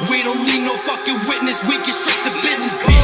We don't need no fucking witness, we get straight to business, bitch.